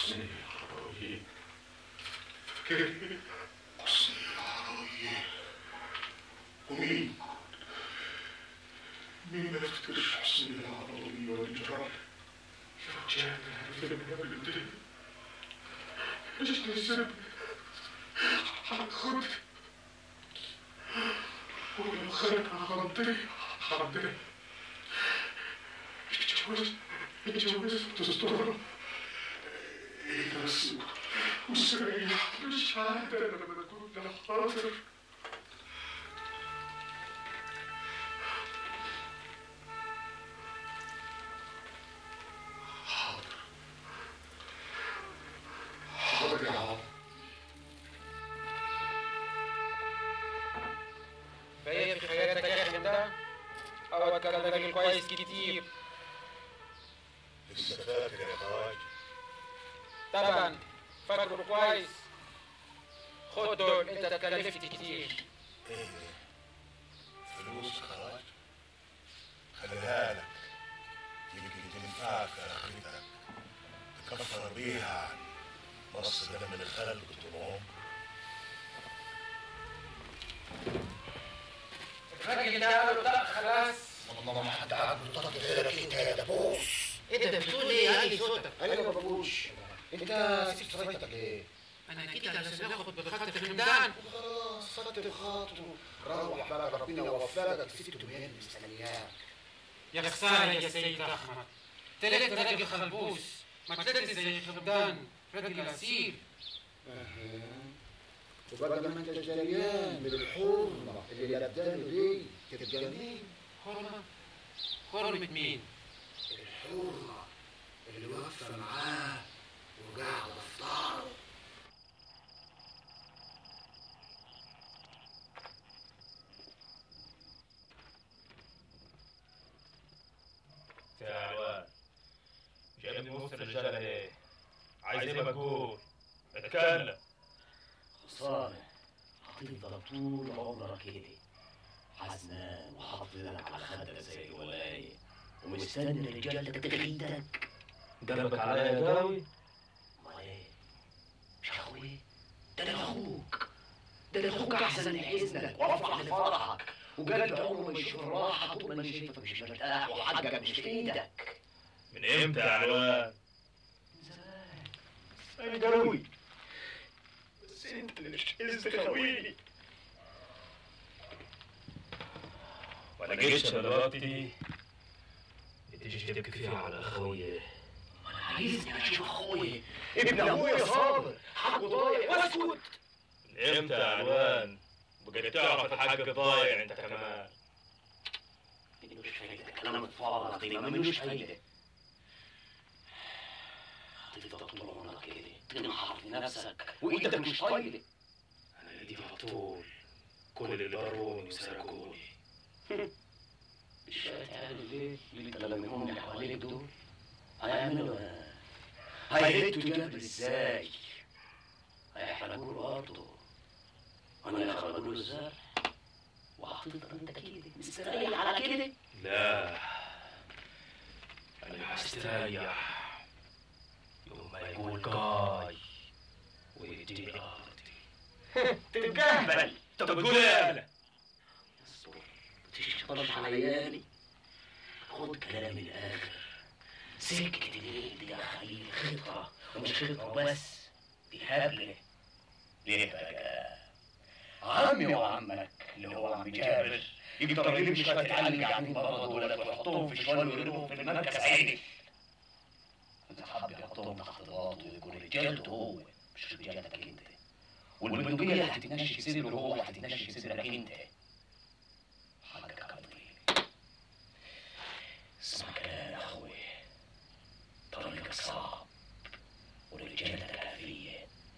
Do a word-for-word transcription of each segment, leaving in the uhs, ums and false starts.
حسني العربي فكرني حسني العربي. ومين مين ما يفتكرش حسني العربي والجرال يرجعني في المنام الدنيا يجني السب على خدي ولو خرج عرضي عرضي يتجوز يتجوز تستر يدرس وسريح مش عادة لما كنت حاضر. حاضر حاضر يا عم. باين في حياتك يا اخي ده او كان راجل كويس كتير. لسه فاكر يا خواجه؟ طبعا فاكره كويس. خد دول انت اتكلفت كتير. ايه فلوس خواجه؟ خليها لك يمكن تنفعك في اخرتك تكفر بيها عن مصر ده من الخلق طول عمرك. الراجل ده قال له لا خلاص. والله ما حد عاجبه طاقة غيرك انت يا دبوس. انت بتقول ايه يا علي صوتك؟ انا ما بقولش. انت سبت صيتك ليه؟ انا جيت علشان اخد بخاطر حمدان. خلاص خدت بخاطره. روح بقى ربنا وفقك في ست ايام مستنياك. يا خساره يا سيد احمد. تلات راجل خلبوس ما طلعت زي حمدان راجل اصيل. اها وبقى لما انت جريان من الحرمه اللي لبدانه دي تبقى مين؟ حرمه؟ حرمه مين؟ الحرمه اللي واقفه معاه وقاعده في ظهره. يا علوان جايبني وسط الرجاله ليه؟ عايز ايه مجهول؟ اتكلم. خسارة هتفضل طول عمرك كده حزنان وحاطط لك على خدك زي الولاية ومستني رجالتك تغيدك. قلبك عليا يا جاوي؟ امال ايه؟ مش اخوي؟ ده انا اخوك. ده انا اخوك احسن لحزنك وافرح لفرحك وقلبي عمره ما يشوف الراحة طول ما انا شايفك مش مرتاح وحقك مش في ايدك. من امتى يا علوان؟ من زمان. يا جاوي بس انت اللي مش عايز تخويني. ولا جيتش دلوقتي تيجي تبكي فيها على اخويا. انا عايزني اشوف اخويا ابن ابويا صابر حقه ضايع واسكت. من امتى يا علوان بقيت تعرف الحق ضايع انت كمان؟ ملوش فايدة كلام الفاضي دي ملوش فايدة. هتفضل طول عمرك كده تنحر في نفسك وايدك مش طايلة. انا ايدي على طول كل اللي ضروني وسرقوني. مش هتعمل ايه اللي انت لميهم اللي حواليك دول؟ هيعملوا ايه؟ هيهدوا جبل ازاي؟ هيحرقوا له ارضه وانا يخرجوا له الزرع وهتفضل انت كده مستريح على كده؟ لا انا هستريح يوم ما يقول جاي ويديني ارضي. تتجهبل. انت بتقول ايه؟ يا اسطى تشتغل علياني. خد كلامي الاخر. سكة الليل دي يا خليل خطة ومش خطة بس دي هبلة. ليه بقى؟ عمي وعمك اللي هو عم جابر يقدر يجيب شوية العيال قاعدين برا دولت ويحطوهم في شوال ويرموهم في المركز عيني. إذا حب يحطهم تحت ضغطه ويكون رجالته هو مش رجالتك أنت. والبندقية هتتنشي في صدره وهو هتتنشي في صدرك أنت. حقك هتضيع. اسمع كلام يا أخوي. طريقك صعب ورجالتك كافية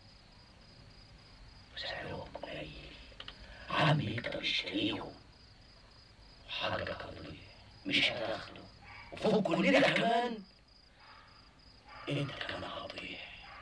وسعرهم قليل. عم يقدر يشتريهم وحقك هتضيع مش هتاخده وفوق كل ده كمان انت كمان هتضيع.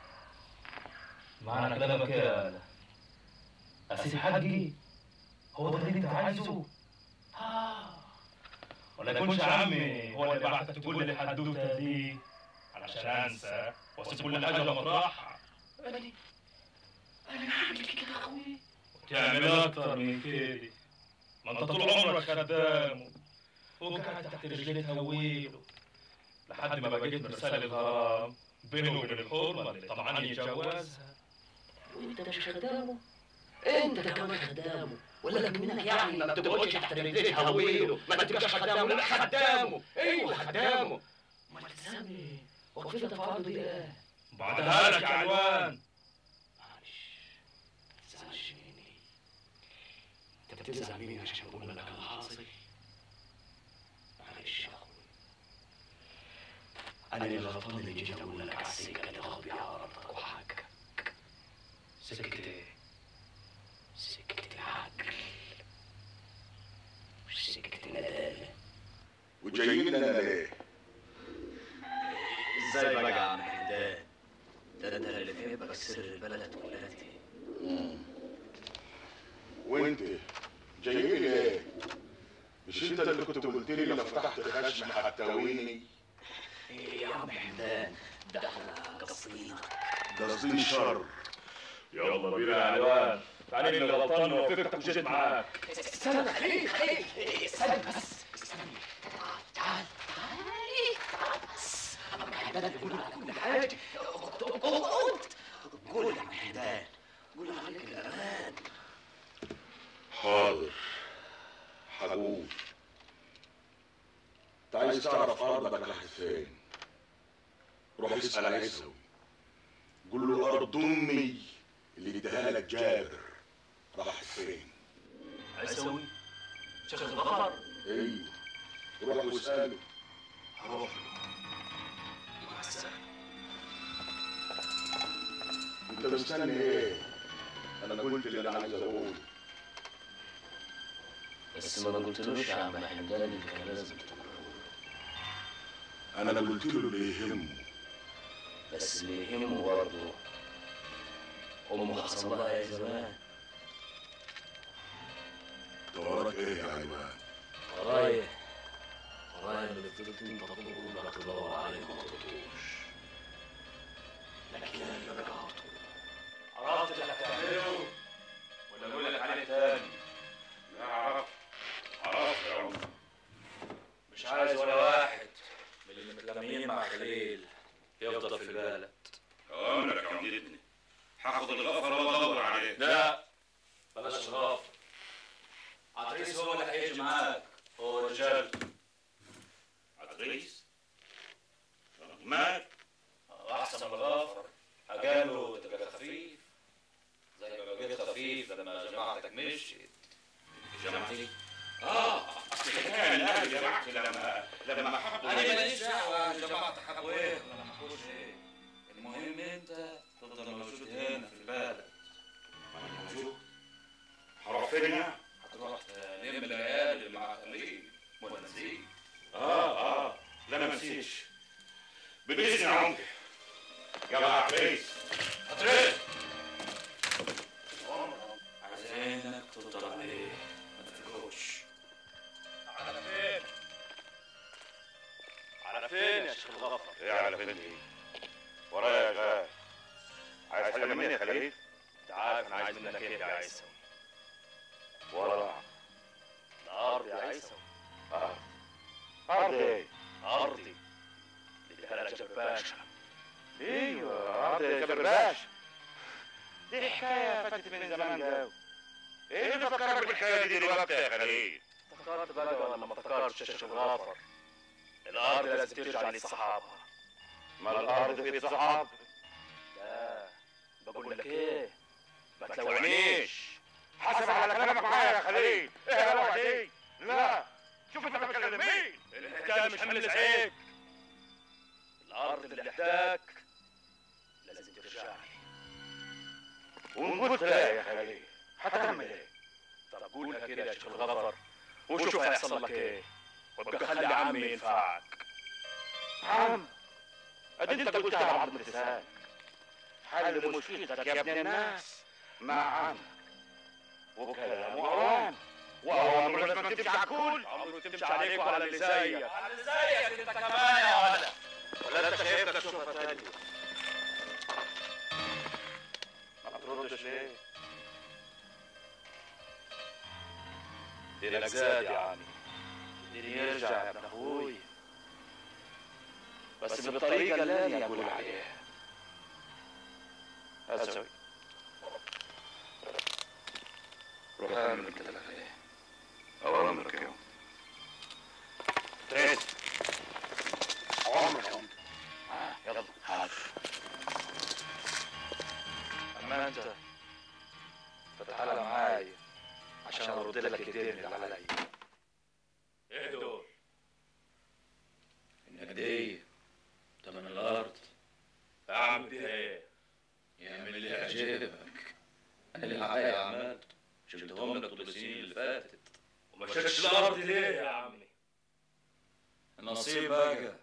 معنى كلامك ايه يا آلة؟ اسيب حقي؟ هو ده اللي انت عايزه؟ اه ولا يكونش عمي هو اللي بعتك تقول لي الحدوته دي عشان انسى واسيب كل حاجه مطرحها. انا انا هعمل كده يا اخوي؟ وتعمل اكتر من كده، ما انت طول عمرك خدامه وقاعد تحت رجليه تهويله لحد ما بقيت مرسال الغرام بينه وبين الحرمه اللي طمعان يتجوزها. وانت مش خدامه؟ انت كمان خدامه، ولا منك يعني ما بتقعدش تحت رجليه تهويله، ما تبقاش خدامه. لا خدامه، ايوه خدامه. امال تسمي وقفتك في عرضه دي ايه؟ بعدها لك يا علوان. معلش ما تزعلش مني. انت بتزعل مني عشان بقول لك انا حاصل؟ معلش يا اخوي، انا اللي غلطان اللي جيت اقول لك على السكه اللي تاخد بيها ارضك وحقك. سكه ايه؟ سكه العقل، مش سكه الندالة. وجايين لنا ليه؟ ازاي بقى يا عم حمدان؟ ده انت اللي في عيبك سر البلد كلها دي. وانت جايين ليه؟ مش انت اللي كنت قلت لي لو فتحت خشم هتاويني؟ ايه يا عم حمدان، ده احنا قصينا قاصدين شر. يلا بينا يا علوان، تعالى اللي غلطان ووفقتك وجيت معاك. استنى خليل خليل استنى بس استنى. تعال تعال تعال بس. عم حمدان يقول على كل حاجه. اقعد قول يا عم حمدان، قول عليك الامان. حاضر هقول. انت عايز تعرف ارضك راحت فين؟ روح اسال عيسوي، قول له ارض امي اللي اداها لك جابر راحت فين؟ عيسوي شيخ الغفر؟ ايوه روح واساله. هروح مع السلامه. انت مستني ايه؟ انا قلت اللي انا عايز اقوله. بس ما قلتلوش يا عم حمدان اللي كان لازم تقوله. انا قلت له اللي يهمه. بس اللي يهمه برضه امه حصل لها يا زمان. وراك ايه يا علوان؟ ورايا ورايا اللي فضلت انت تطلبه تدور عليه ما طلبتوش، لكن انا اللي قطعته. عرفت اللي هتعمله ولا اقول لك عليه تاني؟ لا عرفت عرفت يا عمر. مش عايز ولا واحد من اللي متلمين مع خليل يفضل في البلد. امرك يا عمدتني، هاخد الغفر وادور عليه. لا بلاش الغفر، عطريس هو اللي هيجي معاك، هو رجال. عطريس؟ مال؟ احسن من الغفر، اجاله تبقى خفيف زي ما بقيت خفيف لما جماعتك مشيت. جماعتي؟ اه اصل كان اهل جماعتي لما لما حبوا. انا ماليش دعوه جماعتك حبوا ايه ولا ما حبوش ايه، المهم انت تفضل موجود هنا في البلد. انا موجود؟ هروح فين يعني؟ هتروح تلم العيال اللي مع خليل ولا نسيت؟ اه اه لا ما نسيتش. باذن يا عمدي. يلا عطريس. عطريس عايزينك تفضل عليه ما تفرقوش. على فين؟ على فين يا شيخ الغفر؟ ايه على فين ايه؟ ورايا يا غالي. عايز حاجه مني يا خليل؟ انت عارف انا عايز منك ايه يا عيسوي؟ ورا الارض يا عيسوي. اه ارض ايه؟ ارضي اللي اديها لك جبر باشا. ايوه ارض جبر باشا. دي حكايه فاتت من زمان ده. ايه اللي فكرك بالحكايه دي دلوقتي يا خليل؟ افتكرت بقى ولا ما افتكرتش يا شيخ الغفر؟ الارض لازم ترجع لصحابها. ما الارض في صحاب؟ لا بقول لك ايه، ما تلوعنيش. حسب على كلامك معايا يا خليل. ايه يا روعه دي؟ لا شوف انت بتكلم مين؟ الحكايه مش حمل عليك. الارض اللي احتاج لازم ترجع لي. وان قلت لا يا خليل هتعمل ايه؟ طب قولها كده يا شيخ الغفر وشوف هيحصل لك ايه، وابقى خلي عمي ينفعك. عم ادي انت قلتها بعض لسانك. حل مشكلتك يا ابن الناس مع عمك، وكلام واوان واوامر لازم تمشي على الكل. عمره تمشي عليك وعلى اللي زيك. على اللي زيك انت كمان يا ولد. ولا انت شايفك تشوفها تاني؟ ما بتردش ليه؟ دينك زاد يا عمي، ديني يرجع يا ابن اخوي، بس بالطريقة اللي انا اقول عليها. اسوي روح اعمل اللي قلت لك عليه. اوامرك يوم تريد. عمرك يوم. آه يلا حاضر. اما انت فتعال معاي عشان ارد لك الدين اللي علي. ايه دول؟ النقدية تمن الارض. اعمل بيها ايه؟ يعمل اللي يعجبك. انا اللي معايا عملته، شلتهم لك طول السنين اللي فاتت. وما شلتش الارض ليه يا عمي؟ النصيب بقى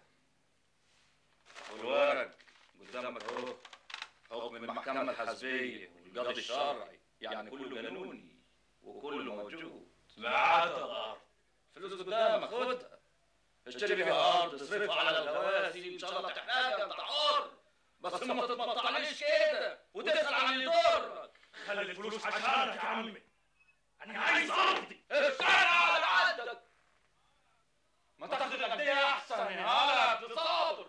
والورق قدامك اهو، حكم المحكمة الحزبية والقاضي الشرعي، يعني كله قانوني وكله موجود. ما عدا الارض، فلوس قدامك خدها، اشتري بيها ارض، اصرفها على الغواسي، ان شاء الله تحتاجها انت حر، بس ما تتمطعنيش كده وتسال عن اللي يضرك. خلي الفلوس عشانك يا عمي، انا عايز ارضي. اشتغل على عدك، ما تاخد الأندية احسن يا بتصابر.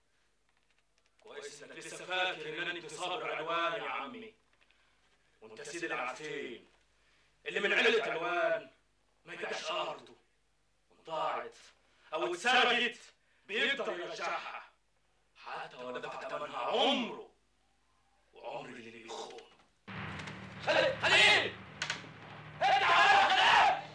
كويس انك لسه فاكر انني بتصابر عنوان يا عمي، وانت سيد العارفين اللي من علة عنوان ما يبيعش ارضه، وضاعت او اتسرقت بيقدر يرجعها حتى ولو دفع ثمنها عمره وعمر اللي بيخونه. خليل خليل انت على خليل،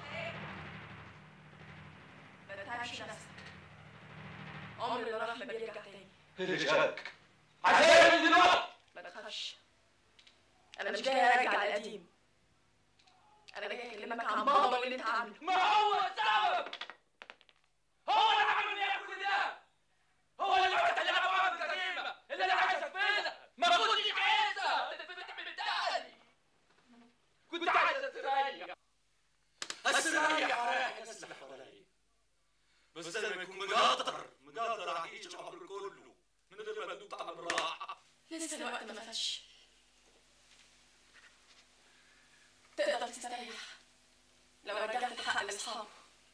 ما تتعبش نفسك، عمر اللي راح ما بيرجع تاني. اللي جاك عايزين دلوقتي. ما تخافش، انا مش جاي ارجع القديم، انا جاي اكلمك عن بابا واللي انت عامله. ما هو السبب، هو اللي عمل لي كل ده، هو اللي عمل لي ابواب الجريمه اللي انا عايشك فيها. ما كنتش عايزها، انت بتعمل كنت عايز استريح استريح ورايح اسلح ورايا، بس زي ما يكون مقاطر مقاطر اعيش العمر كله من غير ما ادوق طعم الراحه. لسه الوقت ما فاتش، تقدر تستريح لو رجعت الحق لاصحابه.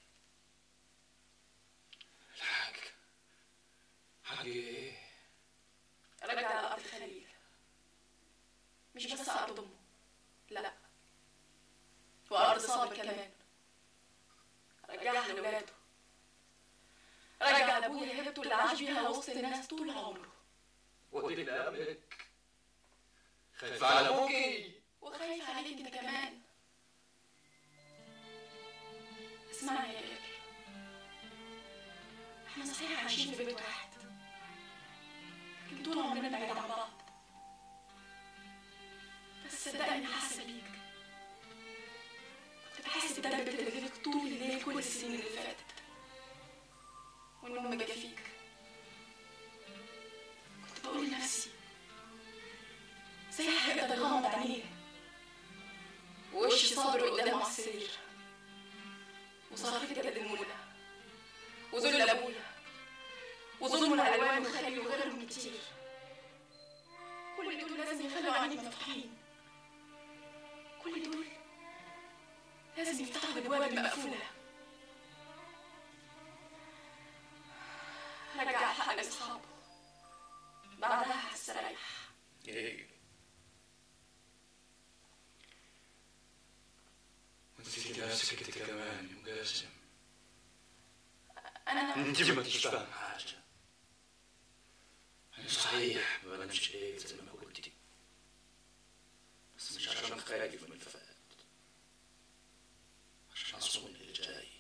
الحق حق ايه؟ رجع لأرض خليل، مش بس أرض أمه، لا، وأرض صابر كمان. رجعها لولاده، رجع لأبويا هبته اللي عاش بيها وسط الناس طول عمره. وديك لأمك، خايف على أبوكي وخايف عليك أنت كمان. اسمعني يا جابر، احنا صحيح عايشين في بيت واحد، لكن طول عمرنا بعيد عن بعض. بس صدقني حاسه بيك، كنت بحس بدبة رجليك طول الليل كل السنين اللي فاتت، والنوم جا فيك. كنت بقول لنفسي ازاي هيقدر يغمض عينيه ووش صابر قدامه على السرير، وصرفت يد المولى، وذل ابويا، وظلم الالوان وخلي وغيرهم كتير. كل دول لازم يخلوا عينيك مفتوحين، كل دول لازم يفتحوا الابواب المقفوله. رجع الحق لاصحابه، بعدها هستريح. ايه ونسيتي نفسك انت كمان يا مقاسم. انا انت ما انتش فاهم حاجه. انا صحيح ما بنامش ليل زي ما قلتي، بس مش عشان خايف من الفات، عشان اصون اللي جاي،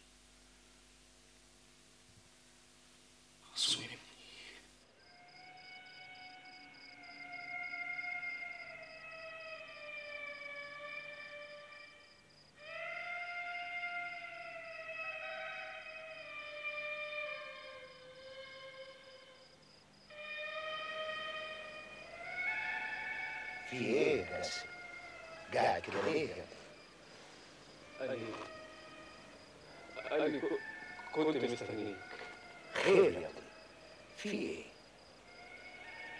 اصون ابني. في ايه يا باسم؟ قاعد كده ليه يا ابني؟ أنا أنا كنت مستنيك. خير يا ابني، في ايه؟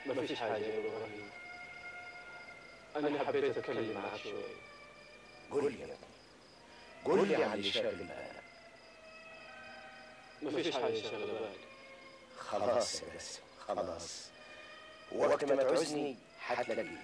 ما فيش حاجة يا إبراهيم، أنا حبيت أتكلم معك شوي. قول لي يا ابني، قول لي عن اللي شاغل بالك. ما فيش حاجة شاغلة بالك. خلاص يا باسم خلاص، وقت ما تعوزني حتلاقيني.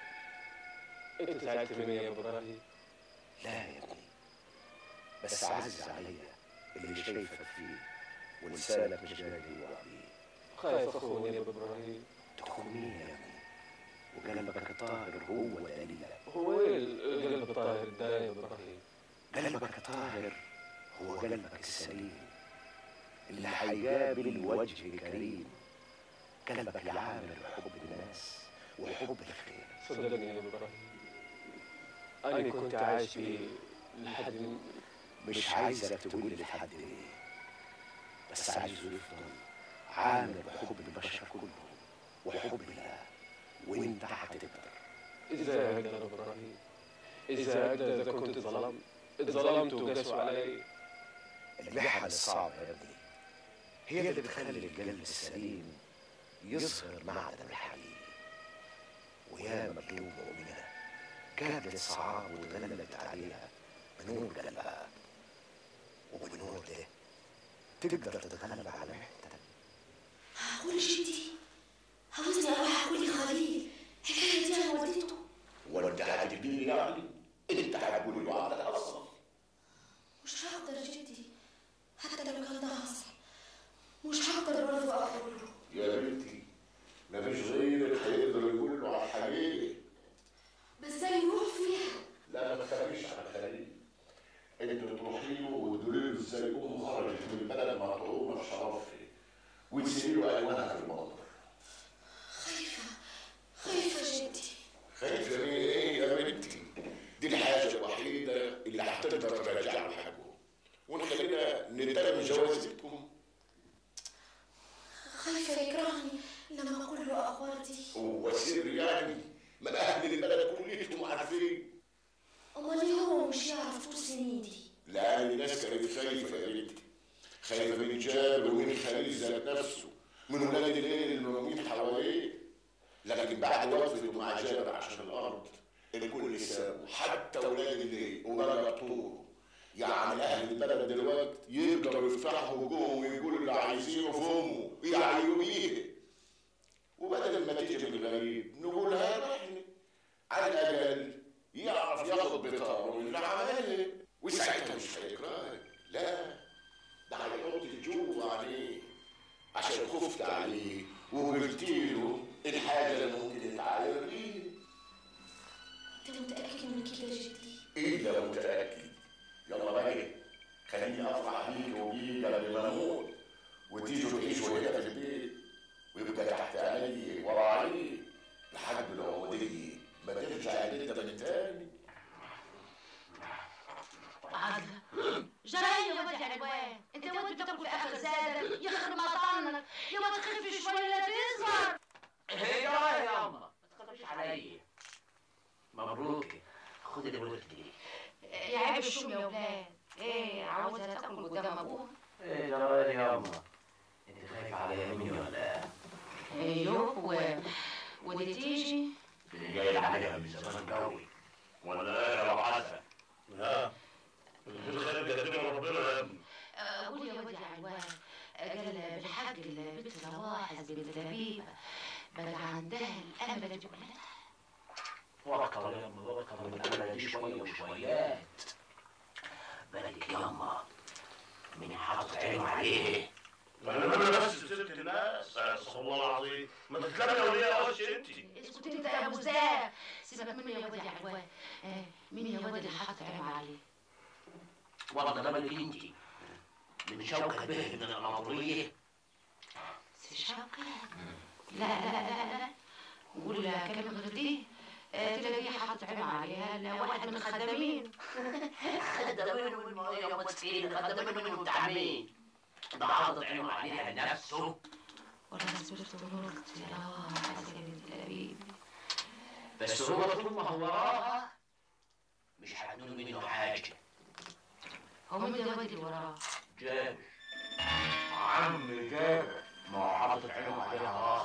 أنت زعلت مني يا إبراهيم؟ لا يا ابني، بس عز عليا اللي شايفك فيه ولسانك مش قادر يوعى بيه. خايف أخوني يا إبراهيم. تخون مين يا ابني؟ وقلبك الطاهر هو دليلك. هو إيه القلب الطاهر ده يا إبراهيم؟ قلبك الطاهر هو قلبك السليم اللي حيقابل الوجه الكريم. قلبك العامل حب الناس وحب الخير. صدقني يا إبراهيم، أنا كنت عايش فيه لحد. مش عايزك تقول لحد ايه، بس عايزه يفضل عامل بحب البشر كلهم وحب الله، وانت هتقدر. إذا أقدر يا إبراهيم، إذا أقدر. إذا كنت ظلمت اتظلمت وقسوا علي. المحن الصعبة يا ابني هي اللي بتخلي القلب السليم يظهر معدن الحقيقي. ويا مقلوب مؤمنة قابلت صعاب وتغلبت عليها بنور قلبها، وبنور ده تقدر تتغلب على محنتك. هقول جدي عاوزني اروح اقول لخليل الحكايه دي انا وديته. وانت هتجيبني يعني؟ انت هتقول له عندك اصلا؟ مش هقدر جدي، حتى لو كان ده حصل مش هقدر برضه اقول له. يا بنتي مفيش غيرك هيقدر يقول له على الحقيقه. بس ازاي يروح فيها؟ لا ما تخافيش على خليل، انت تروحي له وتقولي له ازاي امه خرجت من البلد مطعومه بشرف وتسيبي له الوانها في المنظر. خايفه خايفه جدي. خايفه من ايه يا بنتي؟ دي الحاجه الوحيده اللي هتقدر ترجع له حقه ونخلينا نتم جوازتكم. خايفه يكرهني لما اقول له اخبار دي. هو سر يعني؟ ما اهل البلد كلهم عارفين. امال ليه هو مش يعرف طول سنين دي؟ لأن الناس كانت خايفة يا بنتي، خايفة من جابر ومن خليل ذات نفسه، من ولاد الليل المرمين حواليه. لكن بعد وقفته مع جابر عشان الأرض الكل سابه، حتى ولاد الليل وبلد طوره. يعني أهل البلد دلوقتي يقدروا يفتحوا وجوههم ويقولوا اللي عايزينه في أمه يعيوا بيه. وبدل ما تيجي من الغريب نقولها نحن، على الأقل يعرف ياخد بطاره من اللي عمله، وساعتها مش هيكرهك. لا ده هيحط الجوع عليه عشان خفت عليه وقلت له الحاجه اللي ممكن يتعاير بيه. انت متاكد من كده جدي؟ ايه ده متاكد؟ يلا بقى خليني افرح بيك وبيك قبل ما اموت وتيجوا تعيشوا هنا في البيت ويبقى تحت عيني وراعيه لحد العموديه ما ترجع البيت من تاني. عادلة جراي يا ولد يا علوان، انت يا ولد بتاكل في اخر زادك يخرب مطنك يا ولد، تخف شويه لا تظهر. هي يا ياما ما تخافيش عليا. مبروك خد الولد دي. يا عيب الشوم يا ولاد، ايه عاوزها تاكل قدام ابوها؟ ايه جراي يا ياما؟ انت خايفه عليا مني ولا؟ ايوه و... ودي تيجي؟ اللي جاي عليها من زمان قوي ولا ايه يا ابو حسن؟ ها؟ الخير بيقدمه ربنا يا ابني. قول يا ولد يا علوان، قال بالحق البنت رواحز بنت لبيبه بقى عندها الامل دي ولادها. وكر ياما وكر من الامل دي شويه وشويات. بالك ياما من حاطط عينه عليه. انا بس ست الناس استغفر الله العظيم، ما تتكلمي يا وليه يا وش انت. اسكت انت يا ابو زاهر، سيبك منه يا ولد يا علوان. آه مين يا ولد اللي حاطط عينه عليه؟ والله ده بالك انت من شوكة به من الاموريه. سي شوكة؟ لا لا لا لا قول كلمة غير دي. آه تلاقيه حاطط عينه عليها لا واحد من الخدامين. خدامين يا مسكين، خدامين والتعمين. ده حاطط عينه عليها لنفسه. ولا سبرت ونورت يا حسن يا بنت الأبيب. بس هو طول ما هو وراها مش هتنول منه حاجة. هو مين ده الواد اللي وراه؟ جابر. عم جابر، ما هو حاطط عينه عليها راحة.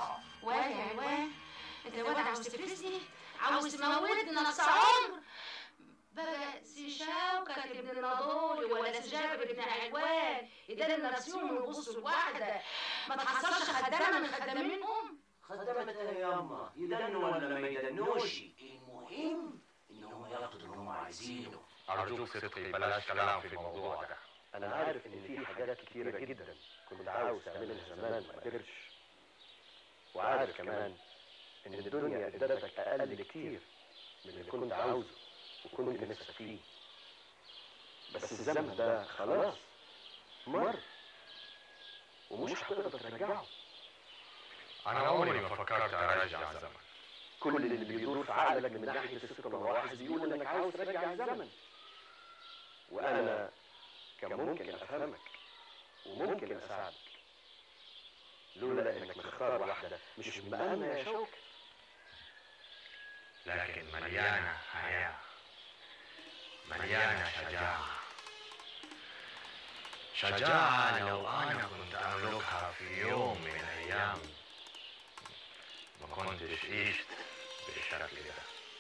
واد يا علوان، انت يا واد عاوز تفلسني؟ عاوز تموتني نقص عمر؟ بقى سي شوكة ابن النضول ولا سي جابر ابن علوان يدلوا نفسهم ويبصوا لواحدة ما تحصلش خدامة من خدامينهم؟ خدامة ايه ياما؟ يدنوا ولا ما يدنوش؟ المهم انهم ياخدوا اللي هم عايزينه. ارجوك صدقي بلاش كلام في الموضوع ده. انا عارف ان في حاجات كتيرة جدا كنت عاوز اعملها زمان ما قدرتش، وعارف كمان ان الدنيا ادتك اقل كتير من اللي كنت عاوزه وكنت نفسك فيه، بس الزمن ده خلاص مر ومش هتقدر ترجعه. انا عمري ما فكرت ارجع الزمن. كل اللي بيدور في عقلك من ناحيه الست مواحد بيقول انك عاوز ترجع الزمن، وانا كان ممكن افهمك وممكن اساعدك لولا انك مختار واحده مش من مقامنا يا شوكة، لكن مليانه حياه، مليانه شجاعه. شجاعه لو انا كنت املكها في يوم من الايام ما كنتش عشت بالشكل ده.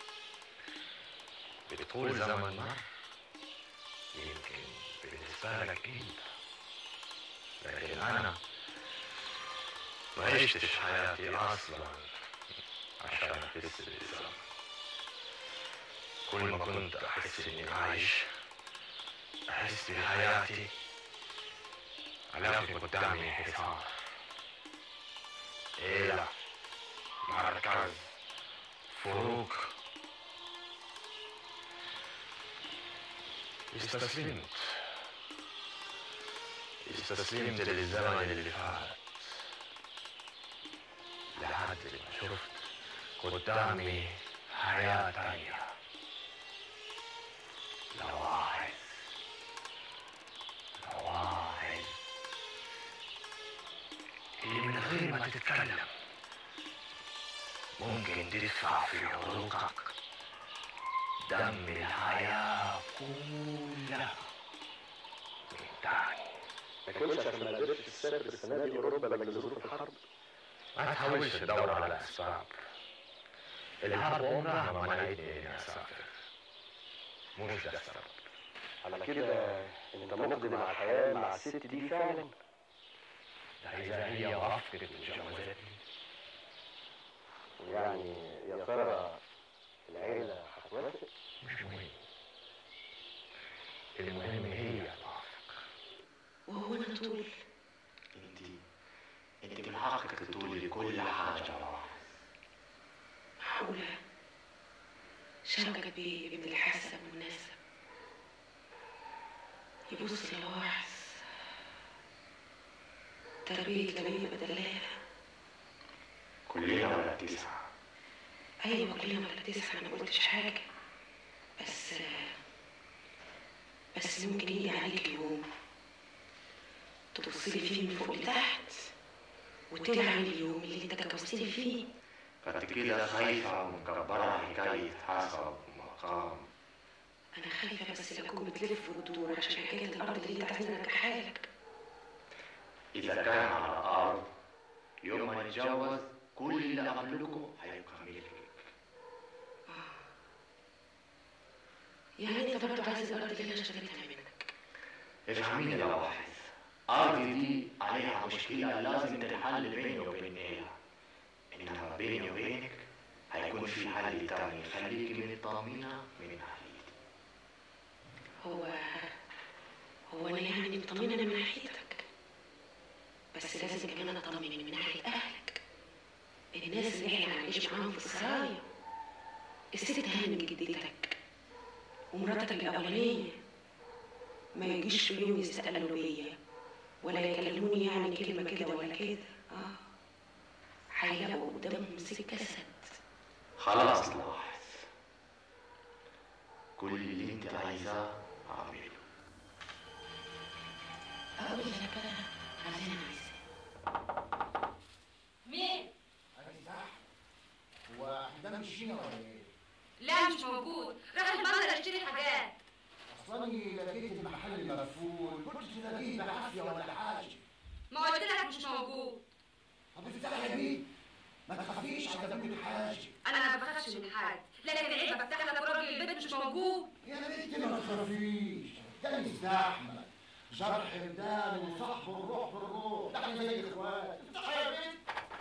بتقول زمن مر، يمكن بالنسبة لك انت، لكن انا ما عشتش حياتي اصلا عشان احس بالزمن. كل ما كنت احس اني عايش احس بحياتي الاقي قدامي حصار، عيلة، مركز، فروق. استسلمت استسلمت للزمن اللي فات لحد ما شفت قدامي حياة تانية. لواحظ لواحظ اللي من غير ما تتكلم ممكن تدفع في عروقك دم الحياة كلها من تاني. ما كنتش عشان ما قدرتش تسافر السنه دي اوروبا لما ظروف الحرب. ما تحاولش تدور على اسباب، الحرب عمرها ما منعتني اني اسافر، مش ده السبب. على كده انت مقدم على الحياه مع الست دي فعلا؟ ده اذا هي وافقت وجوزتني. يعني يا ترى العيله هتوافق؟ مش مهم، المهم هي توافق. وهو انا طول؟ انت انت من حقك تقولي كل حاجه. معقوله شوكة بيه ابن الحسن والنسب يبص لواحظ تربية لوية بدلاها؟ كلنا ولا تسعة؟ ايوه كلنا ولا تسعة، انا قلتش حاجة، بس بس ممكن يجي عليك يوم تبصلي فيه من فوق لتحت وتلعن اليوم اللي انت اتجوزتني فيه. فانت كده خايفة ومكبرة حكاية حسب مقام. انا خايفة بس لكون بتلف وتدور عشان حكاية الارض اللي انت عايزني ارجعها لك. إذا كان على الأرض يوم ما نتجوز كل اللي قبلكم هيبقى ملكك. يعني انت برضه عايز الارض اللي انا اشتريتها منك؟ افهميني يا واحد، أرضي دي عليها مشكلة لازم تنحل بيني وبين إيها، إنما بيني وبينك هيكون في حل تاني يخليكي مطمنة من ناحيتي. هو هو انا يعني مطمنة من ناحيتك، بس لازم كمان اطمن من ناحية اهلك، الناس اللي احنا هنعيش معاهم في السرايا. الست هانم جدتك ومراتك الاولانية ما يجيش في يوم يسألوا بيا ولا يكلموني يعني كلمة كده ولا كده. اه هيلاقوا قدامهم سكة سد. خلاص لاحظ، كل اللي انت عايزاه اعمله. اقول لك بقى على اللي انا عايزاه. مين؟ أنا تحت. هو ده مش هنا ولا ايه؟ لا مش موجود، راح البندر اشتري حاجات. اصلا لقيت المحل مقفول، قلت تلاقيه بالعافيه ولا حاجه. ما قلت لك مش موجود. طب افتح يا بيه. ما تخافيش على ذنب حاجه. انا ما بخافش من حد، لكن عيب افتح لك راجل البيت مش موجود. يا بنتي ما تخافيش، ده مش زحمه، جرح الدم وصاحب الروح بالروح، ده احنا زي الاخوات. افتحي يا بنت.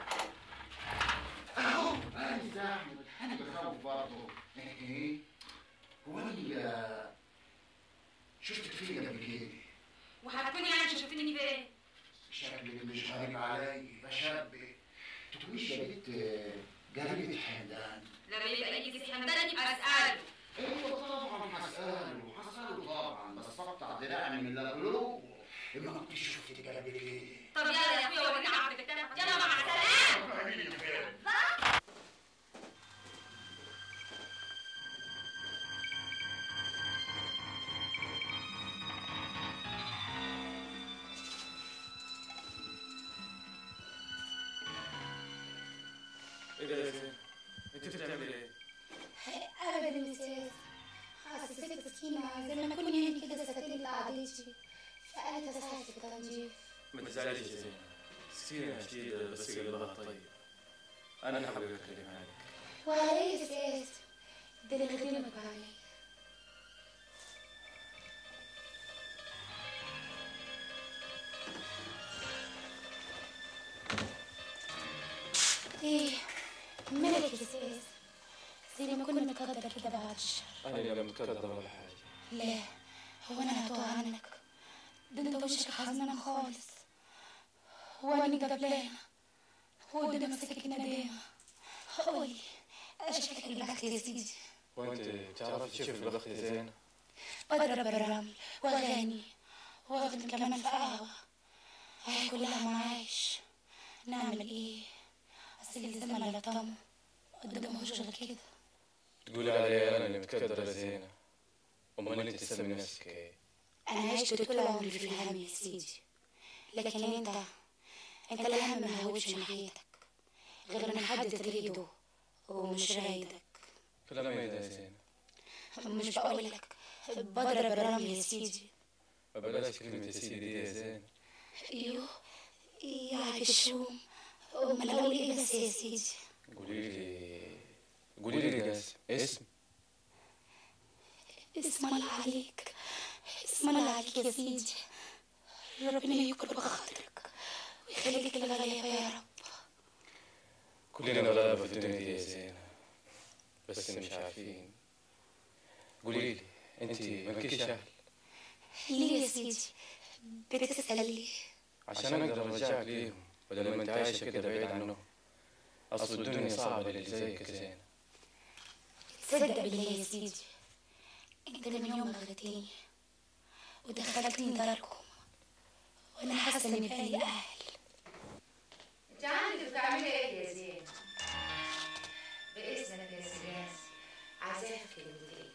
اهو انا زحمه، انا بخاف برضه. ايه؟ هو انا شفتك فين قبل كده؟ وهتكون يعني شفتني فين؟ شكلك مش غريب علي، بشبه. تتويش يا بنت جريمة حمدان. لما يبقى يجي حمدان يبقى اسأله. ايوه طبعا هسأله، هسأله طبعا، بس اقطع دراعي من اللي قالوه. ما كنتش شفتك قبل كده. طب يلا يا اخويا وريني عبد الكتاب، يلا مع السلامة. ايه ده يا زين؟ انت بتعمل ايه؟ ابدا يا استاذ، حسيتك سكينه زي ما تكون يعني كده سكتت لعضلتي، فقالت اساعدك في التنظيف. ما تزعليش يا زين، سكينه شديده بس قلبها طيب. انا حابب اتكلم عنك. وعلى ايه يا استاذ؟ ده اللي خدمك عليه. ايه مالك يا استاذ؟ زي ما كنا متقدر كده بعد الشر. انا لا متقدر ولا حاجه. لا، هو انا هتوه عنك؟ ده انت وشك حزنان خالص، واني قبلانه وقدامك سكت ندامه. قولي اشكك البخت يا سيدي. وانت بتعرفي تشوف البخت يا زين؟ بضرب بالرمل واغاني واخدم كمان في قهوه، هي كلها معايش. نعمل ايه؟ اصل الزمن لا طم قدامهوش غير كده. تقولي علي انا اللي متقدر يا زينه؟ امال انت تسمي نفسك ايه؟ انا عشت طول عمري في الهم يا سيدي، لكن انت انت الهم ما هوبش ناحيتك غير ان حد تريده ومش رايدك. كلام ايه ده يا زينه؟ مش بقولك بضرب الرمل يا سيدي. ما بلاش كلمه يا سيدي دي يا زينه. ايوه يا الشوم، امال اقول ايه بس يا سيدي؟ قولي لي قولي لي قاسم اسم. اسم الله عليك، اسم الله عليك يا سيدي. ربنا يكبر بخاطرك ويخليك للغلابة يا رب. كلنا غلابة في الدنيا دي يا زينة، بس مش عارفين. قولي لي انت مالكيش اهل؟ ليه يا سيدي بتسأل ليه؟ عشان اقدر ارجعك ليهم بدل ما انت عايشة كده بعيد عنهم. اصل الدنيا صعبة للي زيك يا زينة. تصدق بالله يا سيدي، انت من يوم ما غدتني ودخلتني داركم وانا حاسه اني بقالي اهل. انت عندك بتعملي ايه يا زين؟ باذنك يا سياسي عايزاها في كلمتين.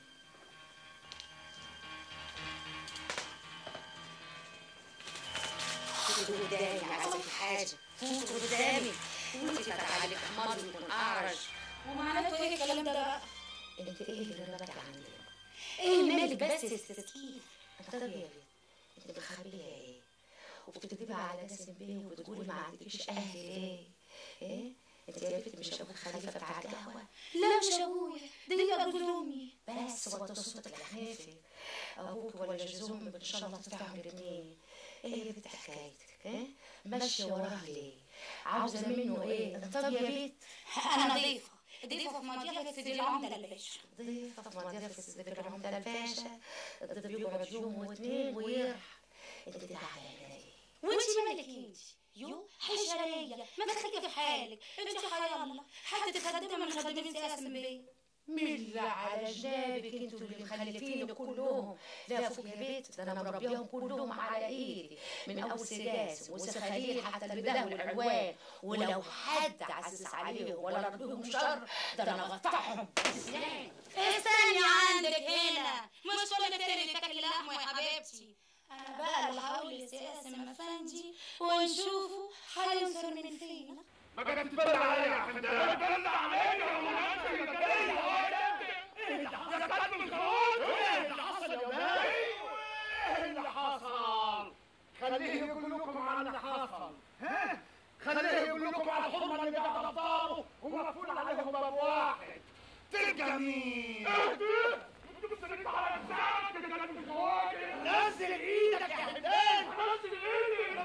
فوتوا قدامي عايزة في حاجة، فوتوا قدامي. وانت فتح عليك حمار يكون اعرج. ومعناته ايه الكلام ده بقى؟ انت ايه اللي غلبك عندك؟ ايه مالك بس يا استاذ؟ طب يا بنت انت مخبيه ايه؟ وبتكذبي على جاسم بيه وبتقولي ما عندكيش اهل ليه؟ ايه؟ انت يا بنت مش ابوك خليفه بتاع القهوه؟ لا مش ابويا، ده هي جوز امي. بس وطي صوتك يا حنيفه. ابوك ولا جوز امك ان شاء الله تفتحوا الاثنين. ايه يا بنت حكايتك؟ ايه؟ ماشيه وراه ليه؟ عاوزه منه ايه؟ طب يا بنت انا ضيفه ضيفه في مضيافه سيدي العمده الباشا. ضيفه في مضيافه سيدي العمده الباشا. الضيف يقعد يوم واثنين ويرحل. انت تعبانه ايه؟ وانت مالك انت؟ يو حشريه، ما تخليكي في حالك. انت حيا الله حتى تخدمي من خدامين سياسه بيه. ملا على جنابك انتوا اللي مخلفين كلهم. لا فوق يا بيت، ده انا مربيهم كلهم على ايدي من اول سجاسم وسخاليل حتى البداه والعوان. ولو حد عزز عليهم ولا ربيهم شر ده انا اقطعهم بسناني. استني عندك هنا، مش كل التاني تاكل لحمه يا حبيبتي. انا بقى اللي هقول لسياسه مفندي ونشوفه هينصر من فينا. ما كانت تتبلع عليا يا حمدان. تتبلع عليا يا ولاد الجدية. ايه اللي حصل يا كلب الخروج؟ ايه اللي حصل يا ولاد؟ ايه اللي حصل؟ خليه يقول لكم على اللي حصل. ها؟ خليه يقول لكم على الحرمه اللي قاعده افطاره ومقفول عليهم باب واحد. تلقى مين؟ نزل ايدك يا حمدان. نزل ايدي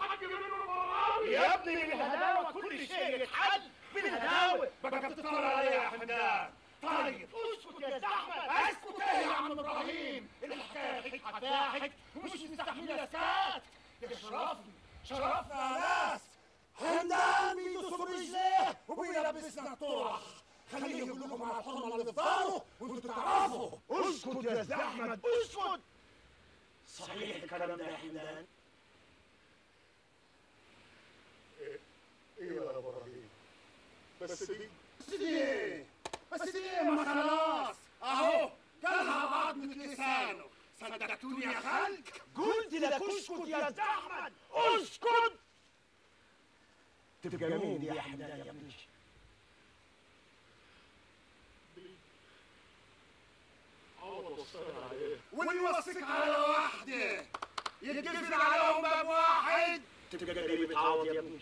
يا ابني، بالهداوه كل شيء يتحل بالهداوه. بقى بتتفرج عليا يا حمدان. طيب اسكت يا زحمه. اسكت ايه يا عم ابراهيم؟ الحكايه حكايه فاحت ومش مستحمله سكات. يا شرفني شرفنا يا ناس. حمدان بيدوس رجليه وبيلبسنا طرح. خليه يقول لكم على الحرمه اللي في ظهره وانتوا تعرفوا. اسكت يا زحمه اسكت. صحيح الكلام ده يا حمدان؟ ايوه يا ابراهيم. بس دي بس دي ايه؟ بس دي ايه؟ ما خلاص اهو قالها بعضمة لسانه. صدقتوني يا خلق؟ قلت لك اسكت يا زحمة اسكت. تبقى مين دي يا حمدان يا ابني؟ عوض وصينا عليه. واللي وصيك على واحدة يتقفل عليهم باب واحد. تبقى قريب تعوض يا ابني.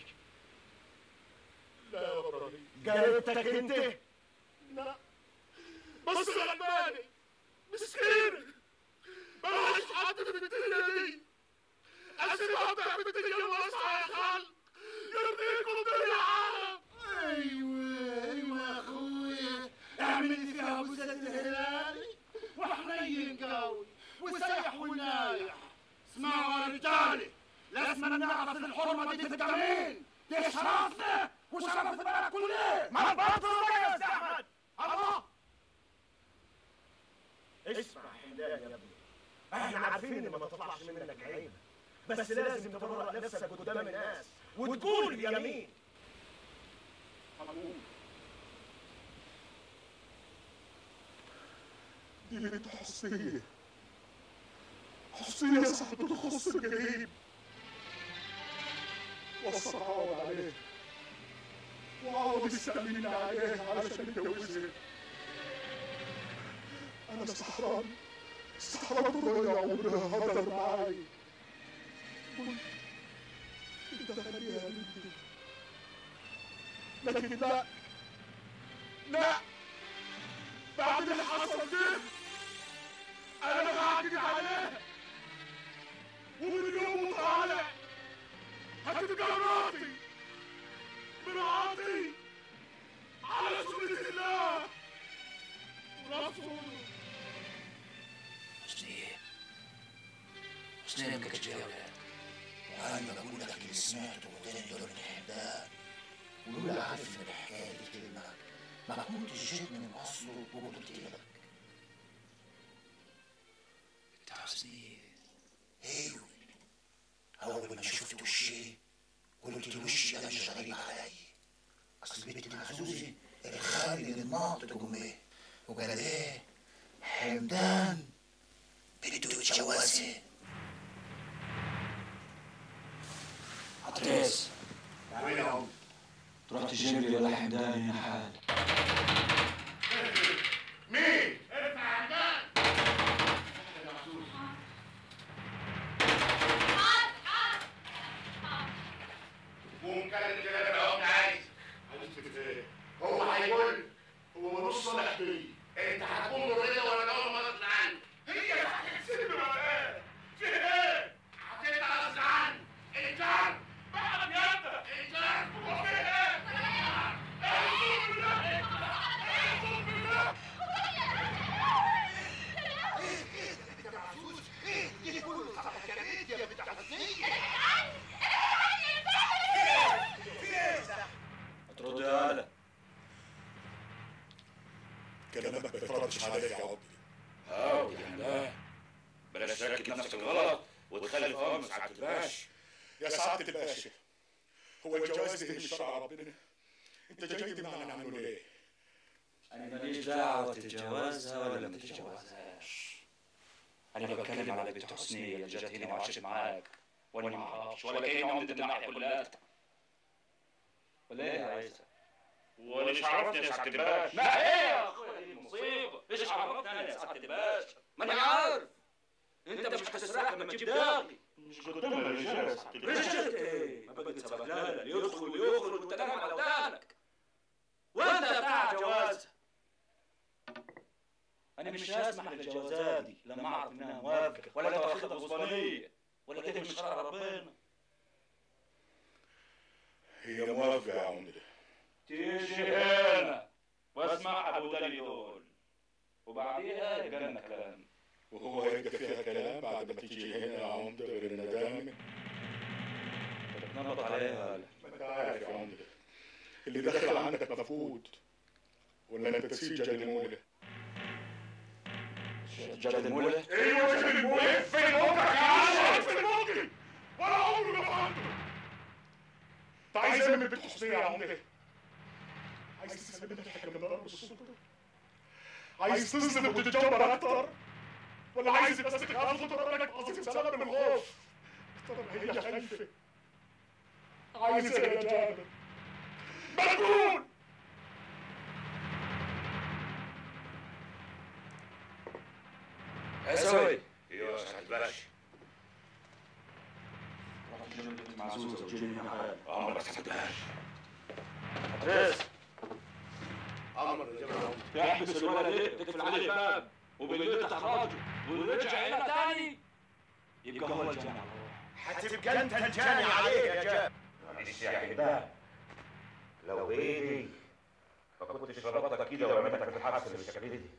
لا يا ابراهيم. قريبتك انت؟ لا بس غلباني مسكينة مالهاش حد في الدنيا دي. اسيبها تعمل الدنيا واسعة يا خالد. يرضيكم بالله عالم. ايوه ايوه يا اخويا، اعمل فيها ابو زيد الهلالي وحنين قوي وسيح ونايح. اسمعوا يا رجالي، لازم نعرف الحرمه دي تبقى مين. دي شرفنا وشرف البلد كله. ما تبطلوا بقى يا استاذ احمد. الله اسمع حمدان يا ابني، احنا عارفين ان ما تطلعش منك عيب، بس لازم تبرأ نفسك قدام الناس وتقول اليمين. هنقول دي بنت حسنية. حسنية صاحبة تخص القريب، وصى عوض عليه وعوض يستأمن عليه علشان يتجوزها. أنا استحرام استحرام الرؤيا عمرها هدر معاي. قلت انت خليها بنتي، لكن لا لا، بعد اللي حصل ده أنا هعجز عليها، ومن يوم وطالع هتبقى مراتي مراتي على سنة الله ورسوله. حسنية حسنية ما كانتش فيها ولاد، وأنا بقول لك اللي سمعته وتاني دول من حمدان، ولولا عارف إن الحكاية دي تهمك ما كنتش جيت من أصله وقلت لك. أنت حسنية؟ أيوه، أول ما شفت وشي قلت وشي ده مش غريب علي. أصل بنت محزوزة الخالد الناطق أمي وقال إيه؟ حمدان بده يتجوزها. عطريس وين يا عم؟ تروح تجيب لي ولا حمدان يا حال؟ مين؟ ارفع حمدان. قوم كلم كده لو انت عايز. عايز ايه؟ هو هيقول هو ملوش صالح بيه. انت هتقوم بالرضا ولا اول ما تطلع عنه؟ هي هتسيبني ولا ايه؟ في ايه؟ هتطلع غصب عني. انجان بقى بيدك. انجان هو في ايه؟ اعوذ بالله اعوذ بالله. ايه يا معزوز؟ ايه دي كله حكايات يا بنت حسنية؟ ترد يا هلا. كلامك ما يتردش عليا يا عمري. هاو يا حمدان، بلاش تركب نفسك غلط وتخلي فهم سعادة الباشا. يا سعادة الباشا، هو الجواز ده مش شرع ربنا؟ انت جاي تمنعني عنه ليه؟ أنا ماليش دعوة تتجوزها ولا ما تتجوزهاش. أنا بتكلم على بنت حسنية اللي جت هنا وعاشت معاك وأنا ما أعرفش ولا كأني عمدة الناحية كلها. ولا إيه يا عيسى؟ وليش عرفتني يا سعادة الباشا؟ ما ايه يا اخويا دي المصيبه؟ ليش عرفتني انا يا سعادة الباشا؟ ما انا عارف انت مش هتسرق لما تجيب داغي. مش قدام الرجاله يا سيدي. رجاله ايه؟ ما بقت سبهلله يدخل ويخرج وانت نايم على ودانك. وانت يا بتاع جواز. انا مش هسمح للجوازات دي لما اعرف انها موافقه ولا تواخدها غصبانيه ولا كده من شرع ربنا. هي موافقه يا عمده. تيجي هنا واسمع ابو دالي دول وبعديها يبقى لنا كلام. وهو هيبقى فيها كلام بعد ما تيجي هنا يا عمده غير الندامه؟ بتنبط عليها هلا. ما انت عارف يا عمده اللي دخل عندك مفقود ولا انت تسيب جاد المولى؟ جاد المولى؟ ايوه جاد المولى. فين موقعك يا عم؟ فين موقعي؟ ولا عمري ما فهمته. انت عايز ايه من بنت حسنيه يا عمده؟ عايز تسلم الحكم من ضرب السلطه؟ عايز تظلم وتتجبر اكتر؟ ولا عايز بس تخاف وتضرب لك عظيم سلام من الخوف؟ اختار هي خايفه. عايز ايه يا جابر؟ مجنون. عيسوي. ايوه يا سعد باشا. رحت جنب بنت معزوزه وجيني معاها. عمرك ما سعدتهاش. ادريس. عمر تحبس الولد ده تقفل عليه الباب وبالليل تخرجه ونرجع هنا تاني يبقى هو الجاني. هتبقى انت الجاني عليه يا جاب. معلش يا حباب، لو بايدي ما كنتش ربطتك كده ورميتك في الحبس بالشكل دي.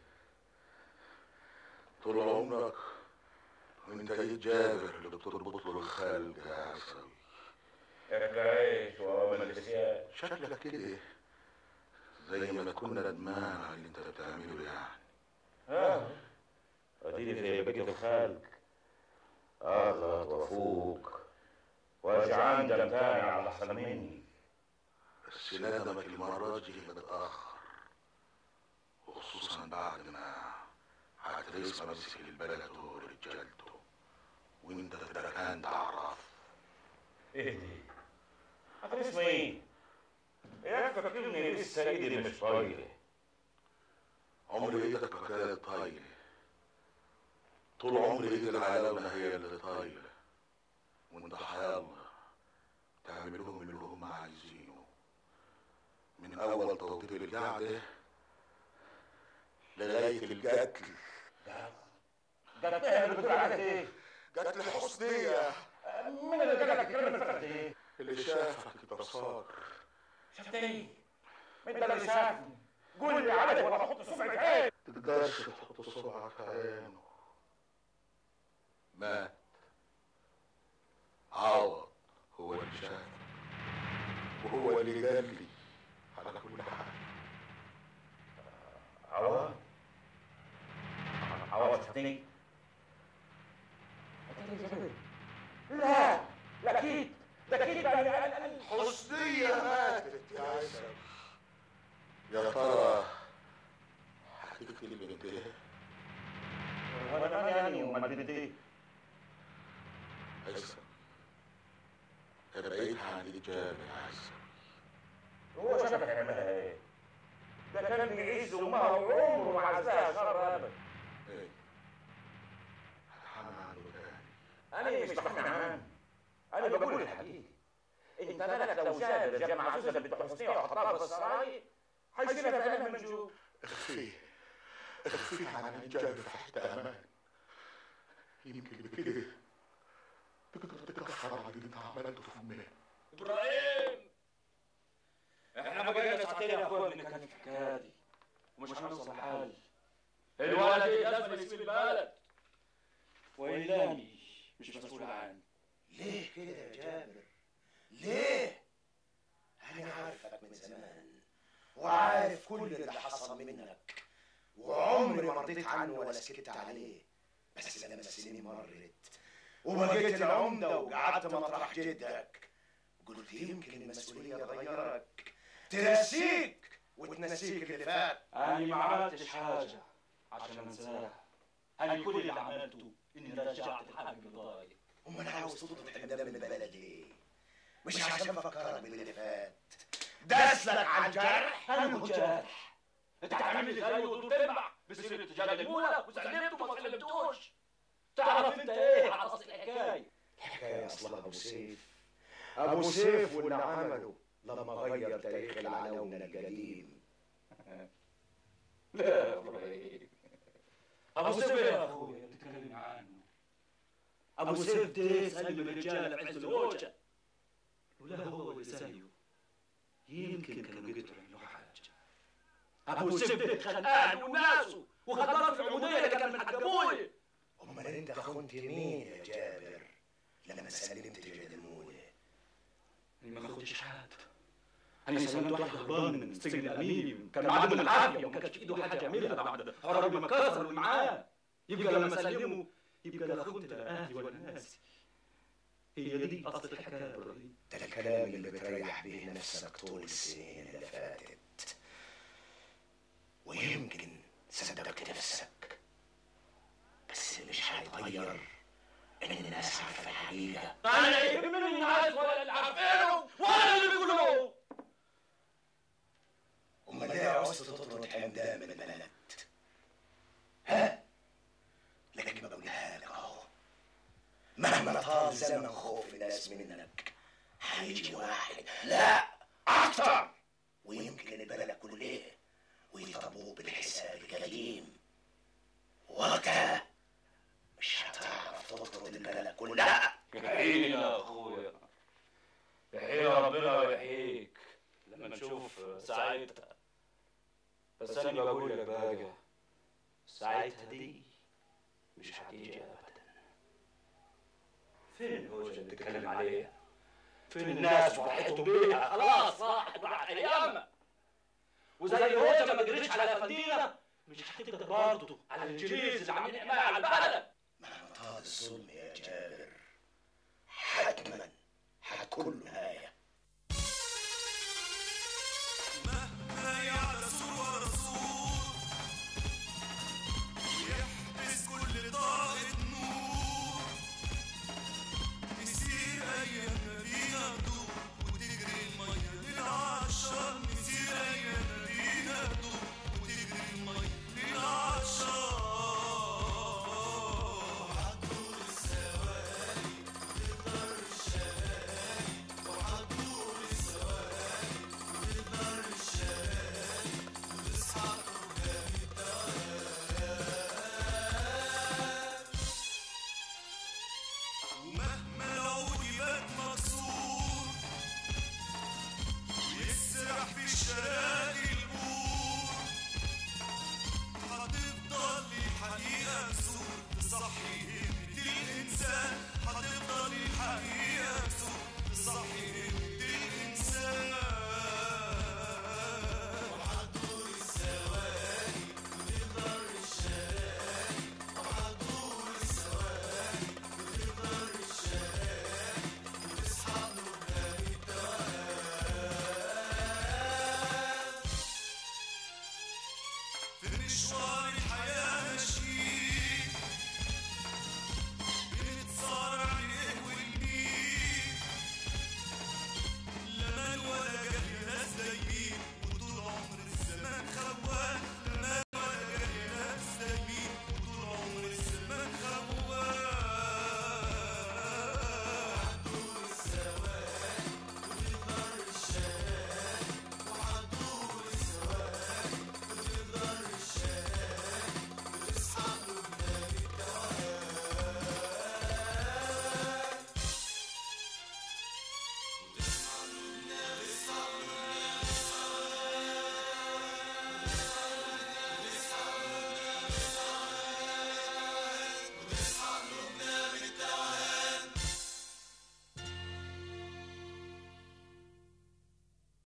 طول عمرك وانت ايد جابر اللي بتربط له الخلق يا عسوي. اكل عيش وامل الاسياد. شكلك كده زي ما تكون ندمان على اللي انت بتعمله يعني. اه اديني زي بقية الخلق اغلط وافوق وارجع اندم تاني على احسن مني. بس ندمك المرة دي متأخر، وخصوصا بعد ما عتريس مسك البلد ورجالته وانت تركان تعرف. ايه دي؟ عتريس مين؟ يا فاكرني لسه ايدي مش طايله. عمر ايدك ما كانت طايله، طول عمر ايد العلاوله هي اللي طايله، وانت حيالله تعمل لهم اللي هم عايزينه من اول توطير القعده لغايه القتل. قتل ايه اللي بتقول عليه ايه؟ قتل حسنيه. مين اللي قال لك الكلام الفارغ ده؟ اللي شافك البصار. شفت ايه؟ مين ده اللي شافني؟ قول لي عليه ولا احط صبعي في عينه. تقدرش تحط صبعك في عينه. مات. عوض هو اللي شافك وهو اللي قال لي على كل حال. عوض؟ عوض شفتني؟ لا لا اكيد ده اكيد. حسنية ماتت يا عسل. يا ترى هتكتب بنتها؟ وانا مالي يعني ومال بنتي؟ عسل ابعدها عن الإجابة يا عسل. هو شافك يعملها ايه؟ ده كان بيعز امها وعمره ما عزاها شر ابدا. ايه؟ هتحمل عنه تاني. انا مش بحمل عنه، انا بقول الحقيقة. انت بالك لو شاب الجامعة عزوزة بنت حسنية وحطها في السراي هيسيبها في امان من جوه. اخفيه اخفيه عن الإجابة في حتة أمان. يمكن بكده تقدر تكفر عن اللي انت عملته في أمها. ابراهيم احنا بقينا ساعتين يا اخويا بنتكلم في الحكايه دي ومش هنوصل لحل. الولد ده لازم يسيب البلد والا مش مسؤول عنه. ليه كده يا جابر؟ ليه؟ أنا عارفك من زمان وعارف كل اللي حصل منك وعمري ما رضيت عنه ولا سكت عليه. بس لما السنين مرت وبقيت العمدة وقعدت مطرح جدك قلت يمكن المسؤولية تغيرك تنسيك وتنسيك اللي فات. أنا ما عملتش حاجة عشان أنساها. أنا كل اللي عملته إني رجعت الحق بضايق. أمال عاوز تطلع حمدان من البلد ليه؟ مش عشان فكرك باللي فات داسلك على الجرح. أنا جرح. أنت هتعمل لي زي وتقول تلمع بسيرة جاد المولى وسلمته وما سلمتوش. تعرف أنت إيه على أصل الحكاية؟ الحكايه اصلها ابو سيف ابو سيف واللي عمله لما غير تاريخ العناوين القديم. لا يا ابراهيم، ابو سيف يا اخويا بتتكلم عنه. ابو سيف ده سلم الرجاله في عز الهوجه، ولا هو ولا زيه يمكن كانوا قدروا له حاجه. ابو سيف ده خد اهله وناسه وخد رفع عموديه اللي كان من حق ابويا. امال انت خنت مين يا جابر لما سلمت جدمونه؟ انا ما خدتش حد، انا سلمت واحد هربان من السجن الامين، كان معاه من العافيه وما كانش في ايده حاجه يعملها بعد هرب ما كسر اللي معاه. يبقى لما سلمه يبقى لا خنت لا اهلي ولا ناسي. هي دي اصل الحكايه يا ابراهيم. ده الكلام اللي بتريح به نفسك طول السنين اللي فاتت، ويمكن صدقت نفسك، بس مش هيتغير ان الناس عارفه الحقيقه. انا يهمني الناس ولا اللي عارفينهم ولا اللي بيقولوه. امال ليه عاوز تطرد حمدان من البلد؟ ها؟ لكن بقولها لك اهو، مهما طال زمن خوف الناس منك هيجي واحد لا اكتر ويمكن البلد كلها ويطلبوه بالحساب القديم، وقتها مش هتعرف تطرد البلد كلها. يحييني يا اخويا، يحيي ربنا ويحييك لما نشوف ساعتها. بس انا بقول لك بقى ساعتها دي مش هتيجي ابدا. فين الهوجه اللي بتتكلم عليها؟ فين الناس فرحتهم بيها؟ خلاص راحت راحت ايامها. وزي الهوجه ما جريتش على افندينا مش هتقدر برضه على الانجليز اللي عاملين حمايه على البلد. مهما طال الظلم يا جابر حتما هتكون له نهايه. مهما يعرسوا ورسول ويحبس كل طاقة نور، نسير أيامنا بينا تدور وتجري المية للعطشان. نسير أيامنا بينا تدور وتجري المية للعطشان. وعطور السواري تقدر الشواري، وعطور السواري تقدر الشواري، وتصحى قدام الدار. ومهما العود يبات مكسور ويسرح في الشراقي البور، هتفضل الحقيقة بسور تصحي همة الإنسان. هتفضل الحقيقة بسور تصحي همة الإنسان. وعطور السواري وتقدر الشراقي، وعطور السواري وتقدر الشراقي، وتصحى قدام الدار. في مشوار الحياة